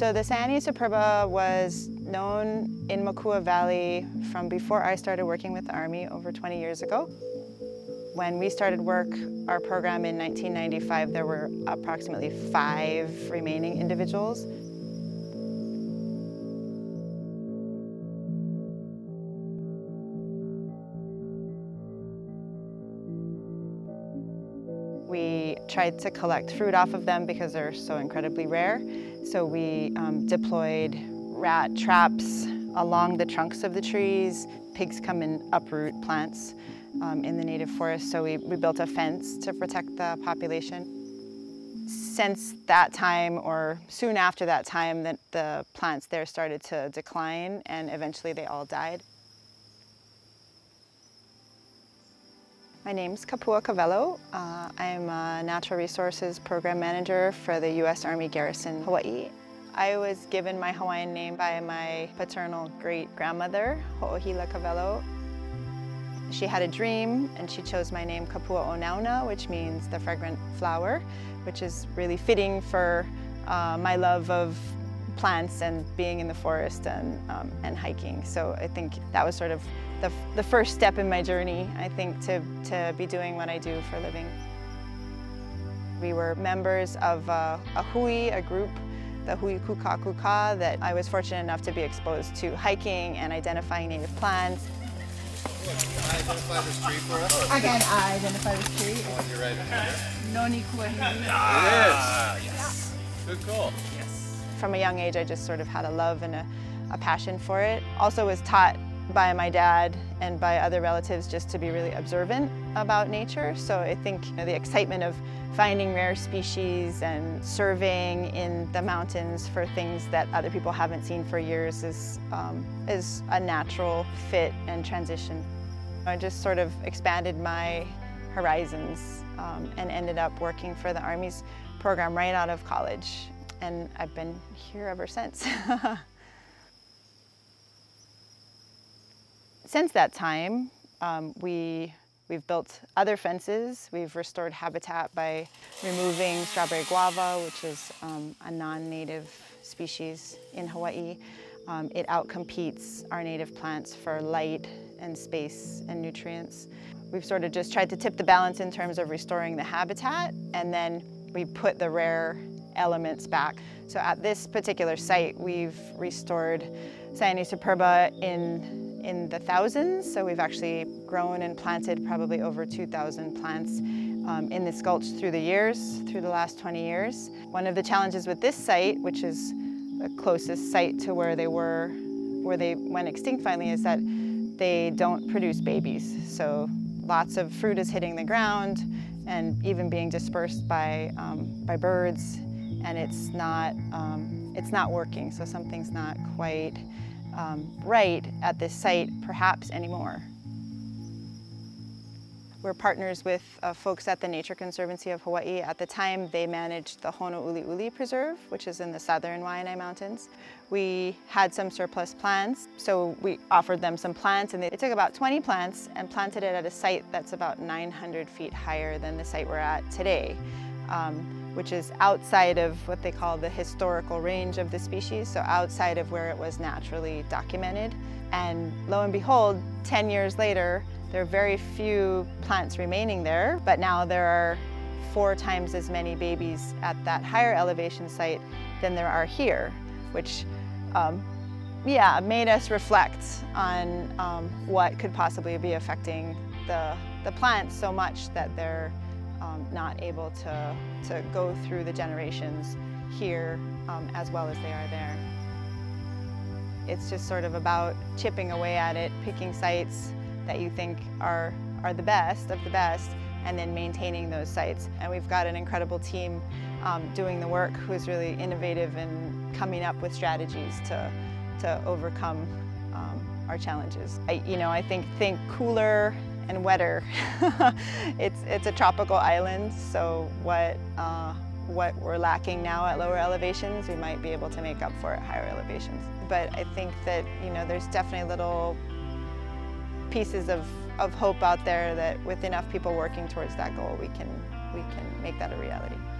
So the Cyanea superba was known in Makua Valley from before I started working with the Army over 20 years ago. When we started our program in 1995, there were approximately 5 remaining individuals. We tried to collect fruit off of them because they're so incredibly rare. So we deployed rat traps along the trunks of the trees. Pigs come and uproot plants in the native forest, so we built a fence to protect the population. Since that time, or soon after that time, the plants there started to decline, and eventually they all died. My name's Kapua Kawelo. I'm a Natural Resources Program Manager for the U.S. Army Garrison, Hawai'i. I was given my Hawaiian name by my paternal great-grandmother, Ho'ohila Kawelo. She had a dream, and she chose my name Kapua Onauna, which means the fragrant flower, which is really fitting for my love of plants and being in the forest and hiking. So I think that was sort of the first step in my journey, I think, to be doing what I do for a living. We were members of a hui, a group, the Hui Kuka Kuka, that I was fortunate enough to be exposed to hiking and identifying native plants. Can I identify this tree for us? Again, I identify this tree. The one you're right here. Noni Kuahini. It is! Yes. Good call. Yes. From a young age, I just sort of had a love and a passion for it. Also was taught by my dad and by other relatives just to be really observant about nature. So I think the excitement of finding rare species and serving in the mountains for things that other people haven't seen for years is a natural fit and transition. I just sort of expanded my horizons and ended up working for the Army's program right out of college. And I've been here ever since. Since that time, we've built other fences. We've restored habitat by removing strawberry guava, which is a non-native species in Hawaii. It outcompetes our native plants for light and space and nutrients. We've sort of just tried to tip the balance in terms of restoring the habitat, and then we put the rare elements back. So at this particular site, we've restored Cyanea superba in the thousands. So we've actually grown and planted probably over 2,000 plants in this gulch through the last 20 years. One of the challenges with this site, which is the closest site to where they went extinct finally, is that they don't produce babies. So lots of fruit is hitting the ground and even being dispersed by birds, and it's not working. So something's not quite right at this site, perhaps anymore. We're partners with folks at the Nature Conservancy of Hawaii. At the time, they managed the Honouliuli Preserve, which is in the southern Waianae Mountains. We had some surplus plants, so we offered them some plants, and they took about 20 plants and planted it at a site that's about 900 feet higher than the site we're at today, which is outside of what they call the historical range of the species, so outside of where it was naturally documented. And lo and behold, 10 years later, there are very few plants remaining there, but now there are 4 times as many babies at that higher elevation site than there are here, which made us reflect on what could possibly be affecting the plants so much that they're not able to go through the generations here as well as they are there. It's just sort of about chipping away at it, picking sites that you think are the best of the best, and then maintaining those sites. And we've got an incredible team doing the work who's really innovative and coming up with strategies to overcome our challenges. I think cooler and wetter. It's a tropical island, so what we're lacking now at lower elevations, we might be able to make up for at higher elevations. But I think that there's definitely little pieces of hope out there that with enough people working towards that goal, we can make that a reality.